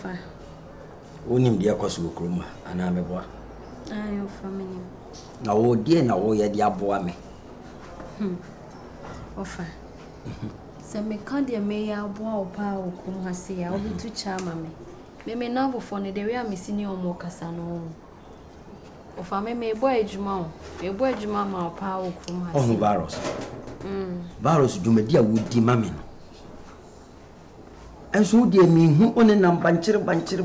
Ofa. Onim dia kwaso kroma ana meboa. Ayo family. Na wo die na wo ye dia boa me. Ofa. Se me kan dia me ya boa opa okrum ha se ya obitu cha ma me. Me na for ne de we am sini omo kasa no. Ofa me boa ejuma o. Me boa ejuma ma opa okrum ha se. Oh virus. Virus dwumadi a wodi ma me no. Enso die me hu one nam banchire.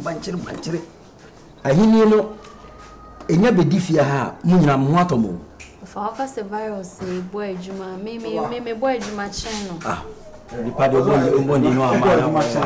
Ahini no enya bedifia ha munyina mo atomo. Ofa ka se virus e boa ejuma me boa ejuma chen no. Di pa de bondi no amana.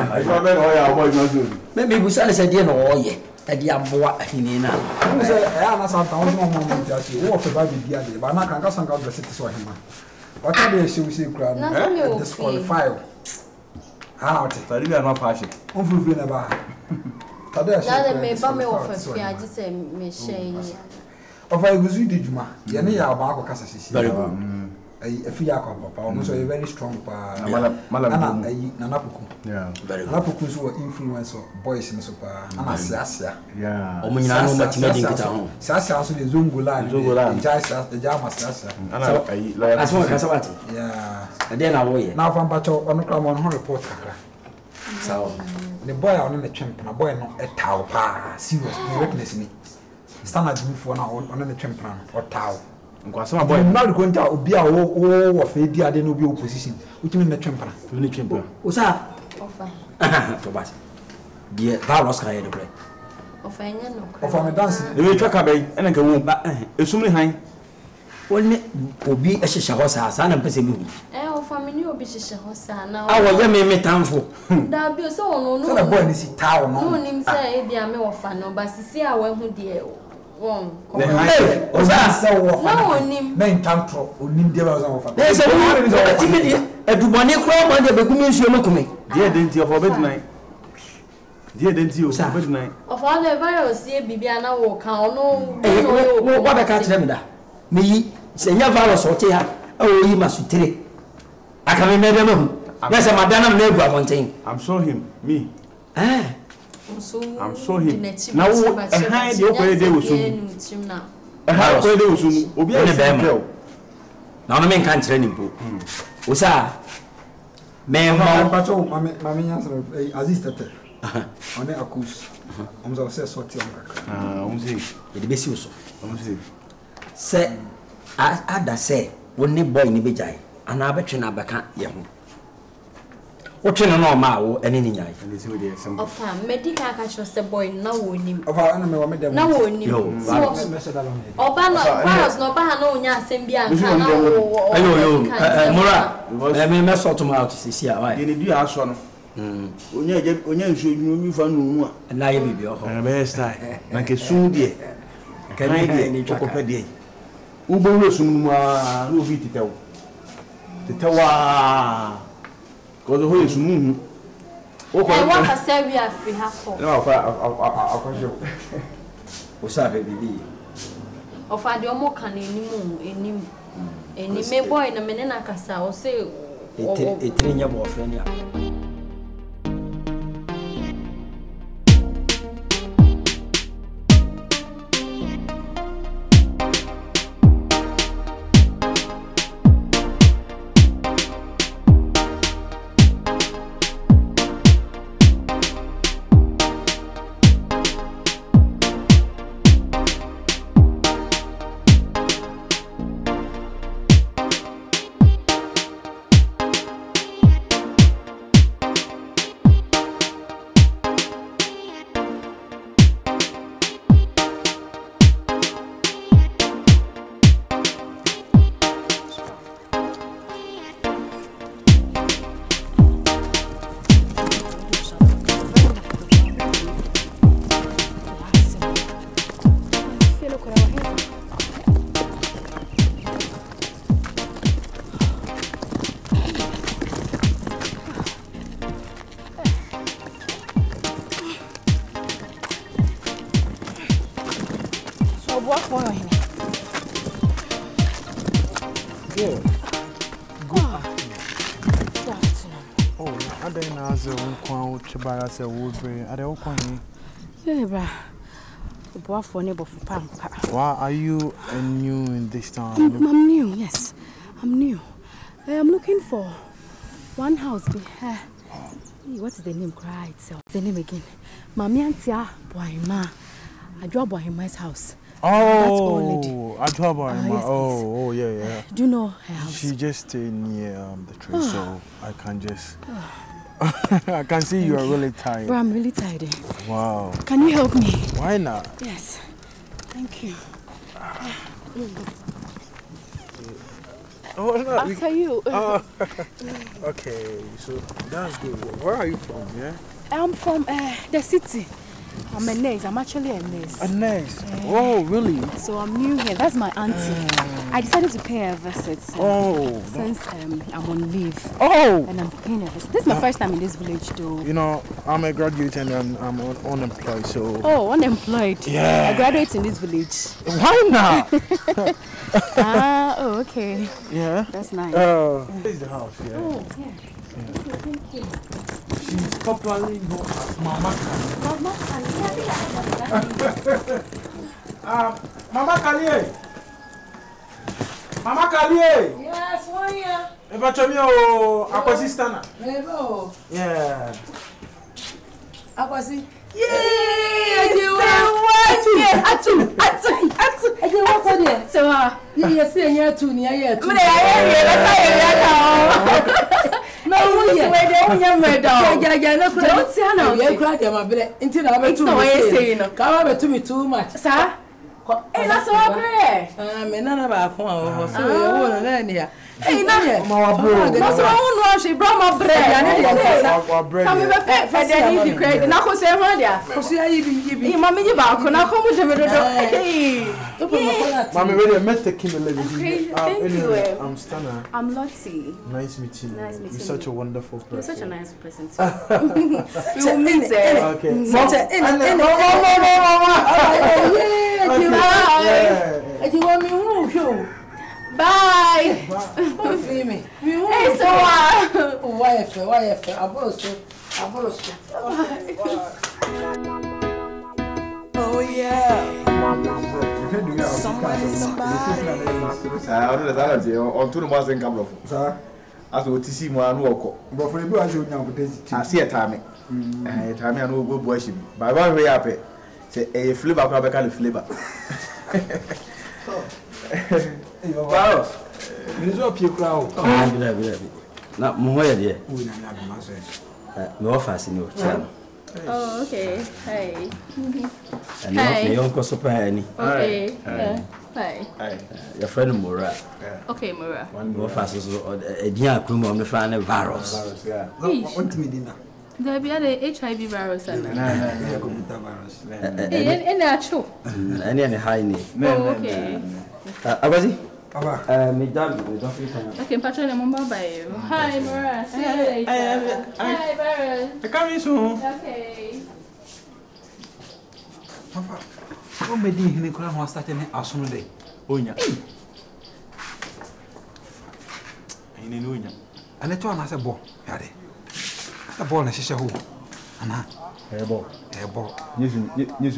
Me busa le se die no oye. E di aboa ahini na. Mo se e ana santa won mo ti ase. Wo fe ba bibia de ba na kan ka sanka do city so hema. What are they say crowd? Disqualify. Out. Tari bi ana fashion. On fufu na ba. Tade ase. Na me ba me ofa fi agi se me shey. Ofa eguzu di juma. Ye ne ya ba akọ kasa sisi. Very good. Afi ya akọ papa. O so very strong pa. Mala. Nana Puku. Yeah. Very good. Nana Puku so influence boys in so pa. Ana sia. Yeah. O munyina no matima din kita ho. Sia so the Zongola. Jama sia. Ana Asmo kasa wati. Yeah. Ade na wo ye. Na fa mpacho ono kra mo no report kakra. Sawa. The boy on the champ na boy no etaw pa serious witness me. Standard before na on the champ na or taw. Nkwasema boy. Na rekonta obi a wo fe di ade no bi opposition. Utimi na champ na. Ni champ. Osa. Ofa. To bas. Die Carlos ka ye do bre. Ofa enya no. Ofa me dance. E we twa ka bai ena ka wo ba esumri han. Woni obi ehihya ho sa na mpese mi hu. Ofa me ni obi hihya ho sa na. Awo ye me tamfo. Da bi o so wono no. So the boy ni si taw no. No nim say e dia me ofa no ba sisi a wa hu de won. Oza se wo fa. Na onim. Na intantro onim de ba wo fa. Na se wo ti me di edubone kro mo de begumi nsuo makumi. Die denti of obedinai. Die denti of obedinai. Ofa na virus ye bibia na wo kan ono. Wo ba ka tire me da. Me yi se nya virus o te ha. O yi masutire. Aka me mebe mahu. Na se madana me egu abonten. I'm saw him. Me. I'm saw him. Now behind the open day was soon. How day was soon. Obi a girl. Na no me kan tire ni mpo. O sa me ho pacho mami nya so Aziz Tete. On est accouche. On nous a fait sortir en kakra. On sait. E de besi so. On sait. Se ada se woni boy ni bejai. Ana abetwe na abeka ye ho. Wotwe no ma wo ene ni nyai. And this way there some. Ofa medical ka cho se boy na wo nim. Ofa ana me wo me dem. Na wo nim. Oba no virus no ba ha na onya asem bia nka na wo. Ayo mura. Me sort them out sisi a why. Ye ni du aso no. Onya nso dwuma mi fa no nu a. Na ye bibi ho. Be style. Na ke sun die. Ka ni ko pe die. Ubo wo sun mu a no vi titew. Titewa. Ko zo ho sun mu. O ko wa ka se wi afi ha ko. Na akwa jo. O sa be bibi. Ofa de omo kan enim. Me boy na me na kasa o se etire nya bo friend ya. I don't know as a one chiba as a woodbury. I don't want Yeah, bro. Why are you new in this town? I'm new, yes. I'm new. I'm looking for one house. What is the name? Cry itself. The name again. Mami Antia Boima. I draw Boima's house. Oh, I draw Boima. Yes, oh, yeah. Do you know her house? She just stayed near the tree, so I can just. I can see you are really tired. Bro, I'm really tired. Wow. Can you help me? Why not? Yes. Thank you. Oh, no. After you. Okay, so that's good. Where are you from? Yeah. I'm from the city. I'm a nurse. I'm actually a nurse. A nurse? Oh, really? So I'm new here. That's my auntie. I decided to pay her a visit. Since I'm on leave. Oh! And I'm paying her a visit. This is my first time in this village, though. You know, I'm a graduate and I'm unemployed, so... Oh, unemployed? Yeah. I graduate in this village. Why not? Okay. Yeah? That's nice. This is the house, yeah. Oh, yeah. Thank you. She's popularly known as Mama Kali. Mama Kali. Mama Kali. Mama Kali. Yes, one year. Eba chomio Akwasi Stana. Ebo. Yeah. Akwasi. Yay! Atu. What for there? So, you say you two near here. No, don't say no. You cry them a bit until I went to come over to me too much. Sir? Hey, that's all great. None of our phone, so you won't learn here. Hey, no, bro. that's all she brought my bread. Come here, pet for the credit. Now, who's ever there? Hey, Mammy, you back on our home with the hey. Mommy, really, I met the Kimberly. Thank you. I'm Stana. I'm Lottie. Nice meeting you. Nice meeting you. You're such a wonderful person. You're such a nice person. We will meet there. Okay. Bye. Hey, so oh yeah. On to the Muslim come of. As we see more and walk. But for the boy, I should now I see a time. Time I know go worship. By one way up it. Say a flavor of a flavor. Wow. There's no pure crowd. Not more there. No offers in your channel. Oh, okay. Hey. And your uncle super any. Okay. Hi. Your friend Mura. Okay, Mura. One more fast a dear crew on the fan virus. Want me dinner? There be the HIV virus. Computer virus. And actual. Any high name. Okay. Abazi? Me Okay, Patrick, I'm by you. Hi, Mura. See you later. Hi, Baron. Coming soon. Okay. Papa, what made you in the one starting as soon as they? Onya. In Unya. And the one has a ball. Yade. A ball and a shisha hole. Anna. A ball. Yes, a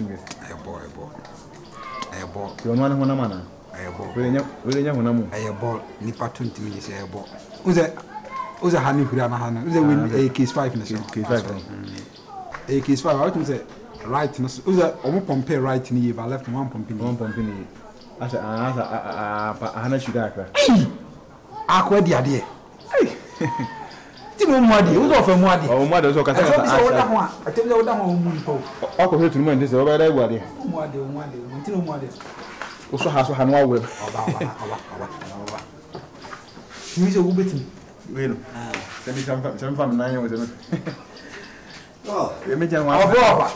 ball. You're one man. A ball. Really young. A ball. Nipa 20 minutes. A ball. Who's a honey Hana? Who's a win a case 5 in the show? A case 5. I would say right. Who's a pump right in the I left one pumping. I said, I sugar. Aqua the idea. Tino Muddy, who's off a muddy? Oh, mother's okay. I tell you what I'm home. I'll go to this over there. Muddy. Also has a hand web. He's a bit. Well, send me some from 9 with him. Oh, you made your wife.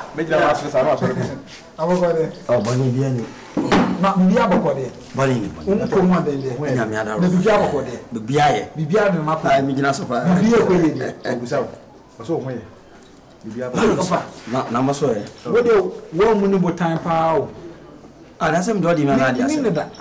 I will go there. Oh, Bonnie, not be able to Bonnie, from one day. When I'm the Biaye, Bibian, my Midina Sofa. So, when not number so. What do one winning time power? That's him, Doddy, man. I did that.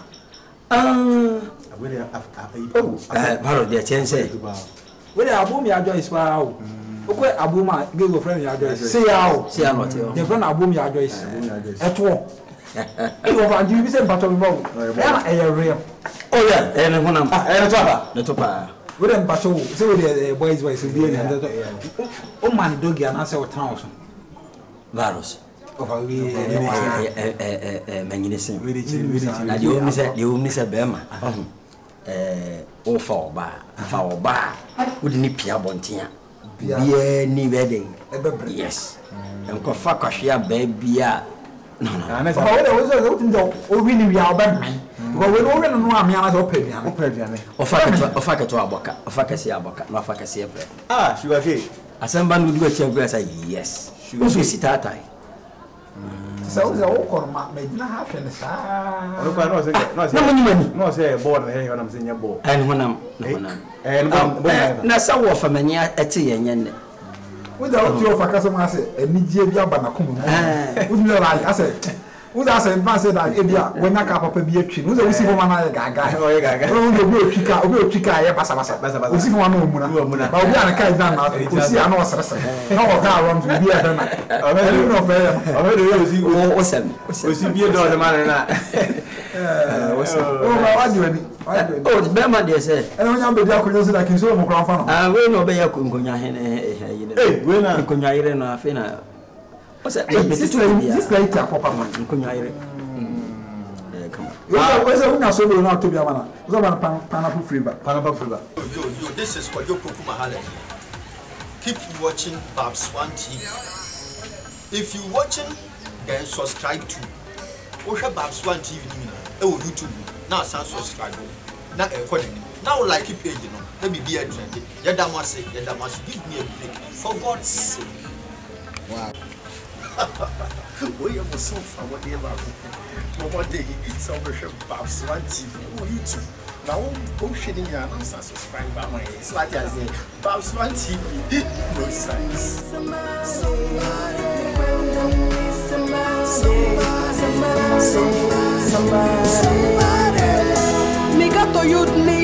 Oh, the chance. Well, I won't be a joyce. Wow. Okay, Abuma, give your friend your Joyce. Say how. See how not Your friend Abum your Joyce. At all. You have you say battle about. Yeah, real. Oh yeah, and when I'm the topa. We don't battle. So the boys' voice will be in the oh man, doggy and answer 1,000. Varus. Magnificent. Now you only said Bema. Oh, for bar. Wouldn't Pia Bontia. Be any wedding. Yes. And Kofakashia baby. No. I was really we are bad man. But we don't know I'm young as open. Or Faka to Aboka, or Fakasi Aboka, no Fakasi. Ah, she was here. As somebody would do a chair, I say yes. She was with Sitatai. So the old made not happen. No, say board when I'm saying your board. And when I'm Nasa war for many at tea and without your customer, and Nigeria Banakum. Wouldn't you like? I said, who's I said, that India when I cap up a beer tree, who's a receiver man, I got we'll chica, we see one woman, but we are a kind now. We see an officer. No, I want to be a man. I don't know if what's him? We see beer door the man. Oh, the Bama, they say. And when I'm the Jacob, I can show him a I will not be a Kungunya. Hey, we're not Kunyaire, Fina. What's that? This later, Papa, Kunyaire. Come on. Where's a winner so not to be a man? Pineapple flavor. This is what you Mahale. Keep watching Babs One TV. If you're watching, then subscribe to Babs One TV. Oh, YouTube. Now, subscribe. Now, now, like a page, let me be a trend. Yadamasi, give me a break. For God's sake. Wow. We are so far. What day it's over Babs One TV. Oh, YouTube. Now, I'm shitting here. I'm subscribed by my. It's like I say, Babs One TV. No signs. Somebody. Me got to youth